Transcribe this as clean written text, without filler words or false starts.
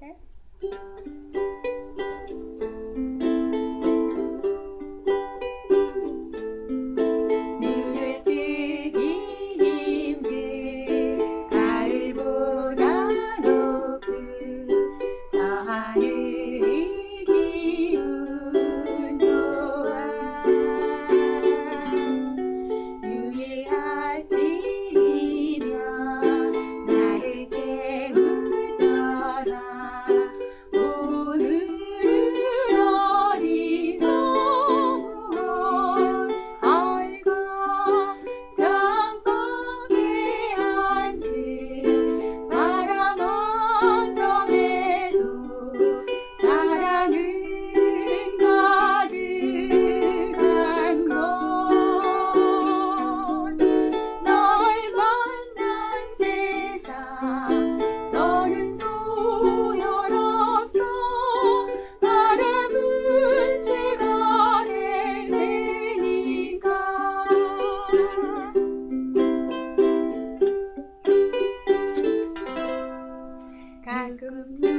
셋. 눈을 뜨기 힘든 가을보다 높은 저 하늘이 기분 좋아. 유일할 집이면 나를 깨우잖아. 오늘은 어디서 무얼 할까. 장방에 앉은 바람 한 점에도 사랑은 가득한 걸. 널 만난 세상 너는 소용없어. 바람은 죄가 될 테니까. 가끔